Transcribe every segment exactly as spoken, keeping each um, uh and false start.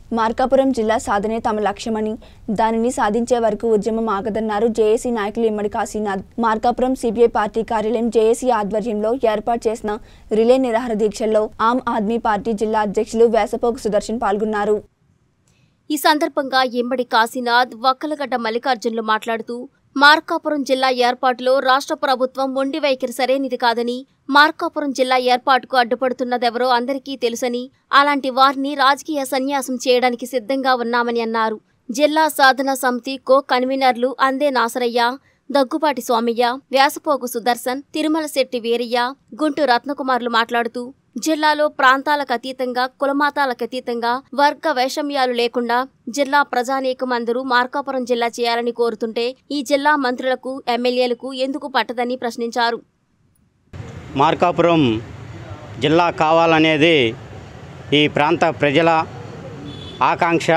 మార్కాపురం జిల్లా సాధనే తమ లక్ష్యమని దానిని సాధించే వరకు ఉద్యమం ఆగదన్నారు జేఏసీ నాయకులు ఇమ్మడి కాశీనాథ్. మార్కాపురం సిపిఐ పార్టీ కార్యాలయం జేఏసీ ఆధ్వర్యంలో ఏర్పాటు చేసిన రిలే నిరాహార దీక్షల్లో ఆమ్ ఆద్మీ పార్టీ జిల్లా అధ్యక్షులు వేసపోగు సుదర్శన్ పాల్గొన్నారు. ఈ సందర్భంగా ఇమ్మడి కాశీనాథ్, వక్కలగడ్డ మల్లికార్జునులు మాట్లాడుతూ మార్కాపురం జిల్లా ఏర్పాటులో రాష్ట్ర ప్రభుత్వం మొండి వైఖరి సరైనది కాదని, మార్కాపురం జిల్లా ఏర్పాటుకు అడ్డుపడుతున్నదెవరో అందరికీ తెలుసని, అలాంటి వారిని రాజకీయ సన్యాసం చేయడానికి సిద్ధంగా ఉన్నామని అన్నారు. జిల్లా సాధన సమితి కో కన్వీనర్లు అందే నాసరయ్య, దగ్గుపాటి స్వామయ్య, వ్యాసపోగు సుదర్శన్, తిరుమల శెట్టి వీరయ్య, గుంటు రత్నకుమార్లు మాట్లాడుతూ జిల్లాలో ప్రాంతాలకు అతీతంగా, కులమాతాలకు అతీతంగా వర్గ వైషమ్యాలు లేకుండా జిల్లా ప్రజానీకం అందరూ మార్కాపురం జిల్లా చేయాలని కోరుతుంటే ఈ జిల్లా మంత్రులకు, ఎమ్మెల్యేలకు ఎందుకు పట్టదని ప్రశ్నించారు. మార్కాపురం జిల్లా కావాలనేది ఈ ప్రాంత ప్రజల ఆకాంక్ష.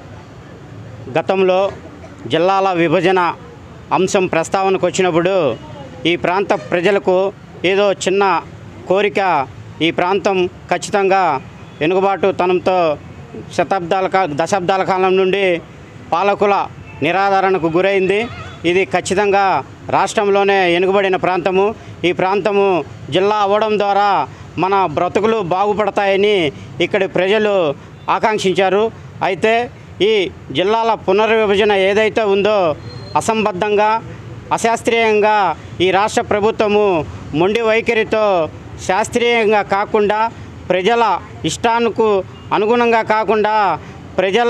గతంలో జిల్లాల విభజన అంశం ప్రస్తావనకు వచ్చినప్పుడు ఈ ప్రాంత ప్రజలకు ఏదో చిన్న కోరిక, ఈ ప్రాంతం ఖచ్చితంగా వెనుకబాటుతనంతో శతాబ్దాల దశాబ్దాల కాలం నుండి పాలకుల నిరాదరణకు గురైంది. ఇది ఖచ్చితంగా రాష్ట్రంలోనే వెనుకబడిన ప్రాంతము. ఈ ప్రాంతము జిల్లా అవ్వడం ద్వారా మన బ్రతుకులు బాగుపడతాయని ఇక్కడి ప్రజలు ఆకాంక్షించారు. అయితే ఈ జిల్లాల పునర్విభజన ఏదైతే ఉందో అసంబద్ధంగా, అశాస్త్రీయంగా ఈ రాష్ట్ర ప్రభుత్వము మొండి వైఖరితో శాస్త్రీయంగా కాకుండా, ప్రజల ఇష్టానికి అనుగుణంగా కాకుండా, ప్రజల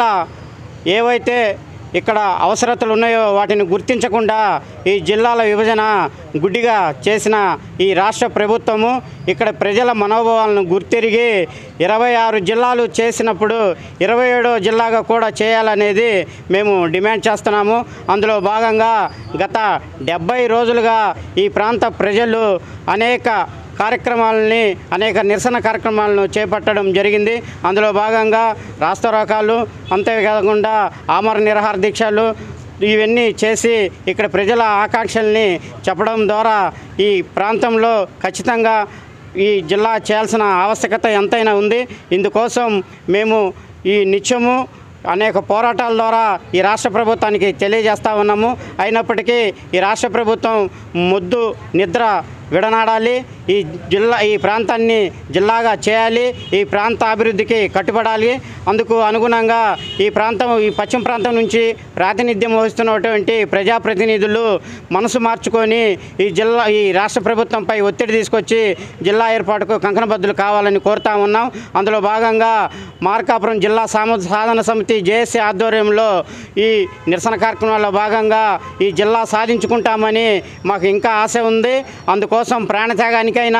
ఏవైతే ఇక్కడ అవసరతలు ఉన్నాయో వాటిని గుర్తించకుండా ఈ జిల్లాల విభజన గుడ్డిగా చేసిన ఈ రాష్ట్ర ప్రభుత్వము ఇక్కడ ప్రజల మనోభావాలను గుర్తిరిగి ఇరవై ఆరు జిల్లాలు చేసినప్పుడు ఇరవై ఏడో జిల్లాగా కూడా చేయాలనేది మేము డిమాండ్ చేస్తున్నాము. అందులో భాగంగా గత డెబ్బై రోజులుగా ఈ ప్రాంత ప్రజలు అనేక కార్యక్రమాలని, అనేక నిరసన కార్యక్రమాలను చేపట్టడం జరిగింది. అందులో భాగంగా రాస్తారోకాలు, అంతేకాకుండా ఆమర నిరాహార దీక్షలు ఇవన్నీ చేసి ఇక్కడ ప్రజల ఆకాంక్షల్ని చెప్పడం ద్వారా ఈ ప్రాంతంలో ఖచ్చితంగా ఈ జిల్లా చేయాల్సిన ఆవశ్యకత ఎంతైనా ఉంది. ఇందుకోసం మేము ఈ నిత్యము అనేక పోరాటాల ద్వారా ఈ రాష్ట్ర ప్రభుత్వానికి తెలియజేస్తూ ఉన్నాము. అయినప్పటికీ ఈ రాష్ట్ర ప్రభుత్వం మొద్దు నిద్ర విడనాడాలి. ఈ జిల్లా ఈ ప్రాంతాన్ని జిల్లాగా చేయాలి. ఈ ప్రాంత అభివృద్ధికి కట్టుబడాలి. అందుకు అనుగుణంగా ఈ ప్రాంతం ఈ పశ్చిమ ప్రాంతం నుంచి ప్రాతినిధ్యం వహిస్తున్నటువంటి ప్రజాప్రతినిధులు మనసు మార్చుకొని ఈ జిల్లా ఈ రాష్ట్ర ప్రభుత్వంపై ఒత్తిడి తీసుకొచ్చి జిల్లా ఏర్పాటుకు కంకణబద్దులు కావాలని కోరుతా ఉన్నాం. అందులో భాగంగా మార్కాపురం జిల్లా సామ సాధన సమితి జేఏసీ ఆధ్వర్యంలో ఈ నిరసన కార్యక్రమాల్లో భాగంగా ఈ జిల్లా సాధించుకుంటామని మాకు ఇంకా ఆశ ఉంది. అందుకోసం ప్రాణత్యాగానికైనా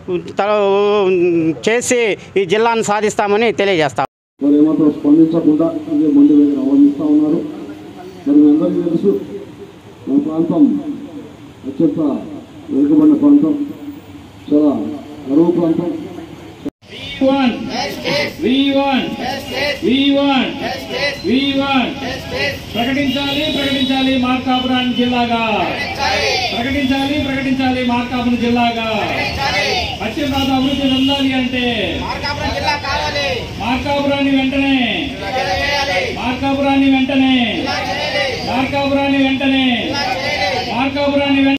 చేసి ఈ జిల్లాను సాధిస్తామని తెలియజేస్తాం. మరి ఏమాత్రం స్పందించకుండా ఇదే ముందు దగ్గర అవలంబిస్తూ ఉన్నారు. మరి మీ అందరికీ తెలుసు, మన ప్రాంతం అత్యంత వెనుకబడిన ప్రాంతం, చాలా అరువు ప్రాంతం. ప్రకటించాలి ప్రకటించాలి మార్కాపురాన్ని జిల్లాగా, ప్రకటించాలి ప్రకటించాలి మార్కాపురం జిల్లాగా. పశ్చిమ ప్రాంత అభివృద్ధి చెందాలి అంటే మార్కాపురాన్ని వెంటనే మార్కాపురాన్ని వెంటనే మార్కాపురాన్ని వెంటనే మార్కాపురాన్ని